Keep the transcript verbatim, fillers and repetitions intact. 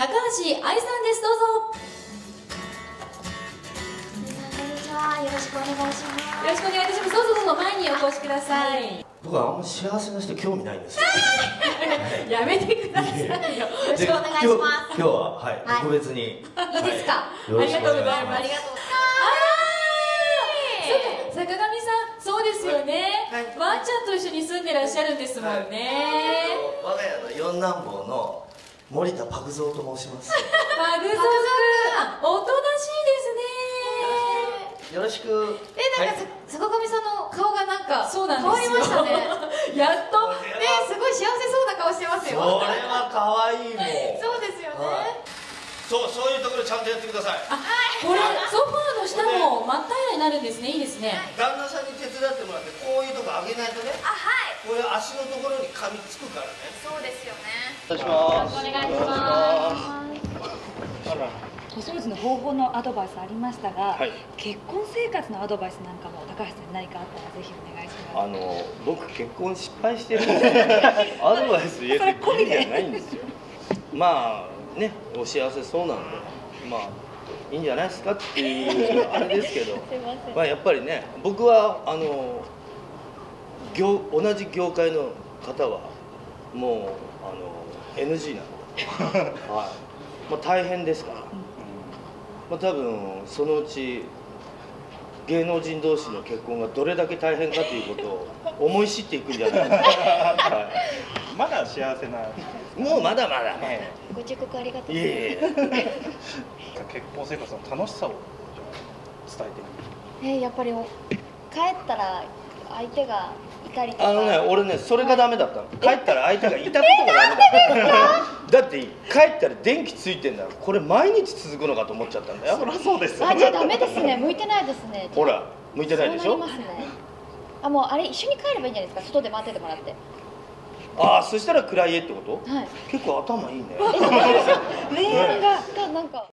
高橋愛さんです。どうぞ。 こんにちは。よろしくお願いします。 よろしくお願いいたします。どうぞどうぞ前にお越しください。 僕はあんま幸せな人興味ないんですよ。 やめてくださいよ。よろしくお願いします。 今日ははい特別に。 いいですか。 ありがとうございます。ありがとう。坂上さん、そうですよね。ワンちゃんと一緒に住んでらっしゃるんですもんね。 我が家の四男坊の森田パグゾウと申します。 パグゾウ君、おとなしいですね。 よろしく。 え、なんか坂上さんの顔がなんかそうなん変わりましたね。 やっと。 ね、すごい幸せそうな顔してますよ。 それは可愛いもん。 そうですよね。 そう、そういうところちゃんとやってください。 あ、これソファーの下も真っ平らになるんですね。いいですね。 旦那さんに手伝ってもらってこういうとこ上げないとね。 あ、はい。 こういう足のところに噛みつくからね。 そうですよね。 お願いします。 お願いします。 子育ての方法のアドバイスありましたが、 はい、 結婚生活のアドバイスなんかも高橋さんに何かあったらぜひお願いします。 あの僕結婚失敗してるんでアドバイス言えてきりじゃないんですよ。まあね、お幸せそうなんで、まあいいんじゃないですかっていうあれですけどまあやっぱりね、僕はあの業同じ業界の方はもうあの エヌジー なんで、はい、まあ、大変ですから、まあ、多分そのうち芸能人同士の結婚がどれだけ大変かということを思い知っていくんじゃないかな、はい、 まだ幸せな。 もうまだまだ、 えご忠告ありがとうございます。 いえいえ結婚生活の楽しさを伝えてみる。 え、やっぱり帰ったら相手がいたりとか。 あのね、俺ね、それがダメだったの。帰ったら相手がいたことがダメだった。だって帰ったら電気ついてんだろ。これ毎日続くのかと思っちゃったんだよ。 そりゃそうです。 あ、じゃあダメですね。向いてないですね。 ほら、向いてないでしょ。 そうなりますね。あ、もうあれ一緒に帰ればいいんじゃないですか。外で待っててもらって。 ああ、そしたら暗い絵ってこと？ はい。 結構頭いいね。 恋愛がなんか。